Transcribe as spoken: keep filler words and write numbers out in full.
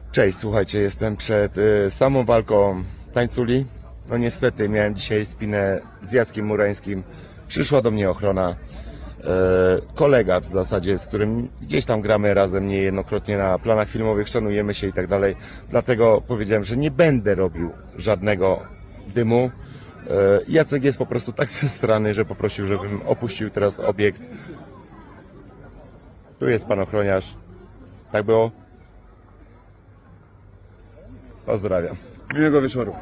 Cześć, słuchajcie, jestem przed y, samą walką tańculi. No niestety miałem dzisiaj spinę z Jackiem Murańskim. Przyszła do mnie ochrona. Y, kolega w zasadzie, z którym gdzieś tam gramy razem niejednokrotnie na planach filmowych, szanujemy się i tak dalej. Dlatego powiedziałem, że nie będę robił żadnego dymu. Y, Jacek jest po prostu tak zestrany, że poprosił, żebym opuścił teraz obiekt. Tu jest pan ochroniarz. Tak było? Pozdrawiam. Miłego wieczoru.